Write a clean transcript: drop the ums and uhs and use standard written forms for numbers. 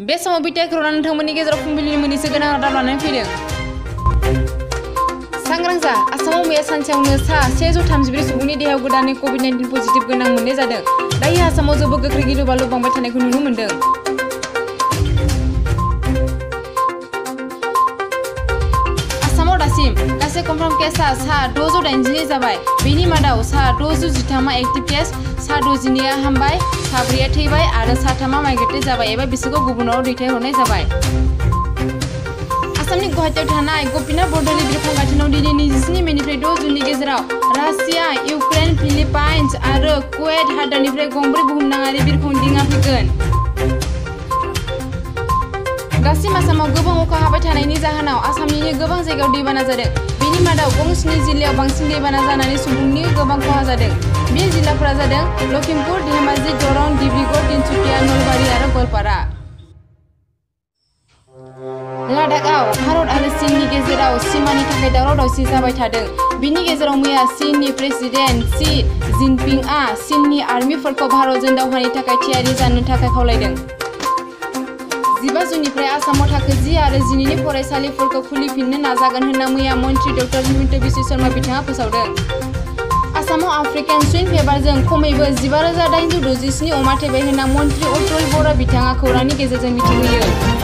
बे समाव बिटिआर खौरां नोंथांमोननि गेजेराव फुंबिलिनि मोननैसो गोनां रादाब लानानै फैदों। सांग्रां जा, आसामाव मैया सानसेयावनो 134 सुबुंनि देहायाव गोदानै कभिड-19 पजिटिभ गोनां मोननाय जादों। दायो आसामाव जोबोद गोख्रै गिलु-बालु बांबाय थानायखौ नुनो मोन्दों। आसामाव दासिम गासै कनफार्म केसआ 682 जाबाय। बेनि मादाव 613 एक्टिभ केस, 62 हामबाय, 4 थैबाय आरो 3 माइग्रेटेड जाबाय एबा बिसोरखौ गुबुनाव दैथायहरनाय जाबाय। आसामनि गुवाहाटीआव थानाय गपिनाथ बरदलै बिरखं गाथोनाव दिनै 27 मेनिफ्राय 6 जुननि गेजेराव रासिया, इउक्रेन, फिलिपाइन्स आरो कुवेत हादोरनिफ्राय गंब्रै बुहुमनाङारि बिरखं दिङा फैगोन। दासिम आसामाव गोबां अखा हाबाय थानायनि जाहोनाव आसामनिनो गोबां जायगायाव दैबाना जादों। बेनि मादाव गं 7 जिल्लायाव बांसिन दैबाना जानानै सुबुंनि गोबां खहा जादों। बे जिल्लाफोरा जादों लखिमपुर, धेमाजि, दरं, डिब्रुगड़, तिनसुकिया, नलबारि आरो गवालपारा। लादाखआव भारत आरो चीननि गेजेराव सिमानि थाखाय दावराव-दावसि जाबाय थादों। बिनि गेजेराव मैया चीननि प्रेसिडेन्ट शी जिनपिंआ चीननि आर्मिफोरखौ भारतजों दावहानि थाखाय थियारि जानो थाखाय खावलायदों। 15 जुननिफ्राय आसामाव थाखो 10 आरो 12 नि फरायसालिफोरखौ खुलिफिननो नाजागोन होनना मैया मन्त्रि डॉ. हिमन्त बिश्व शर्मा बिथाङा फोसावदों। आसामाव आफ्रिकान सुइन फेभारजों खमैबो 15,867 अमा थैबाय होनना मन्त्रि अतुल बरा बिथाङा खौरांनि गेजेरजों मिथिहोयो।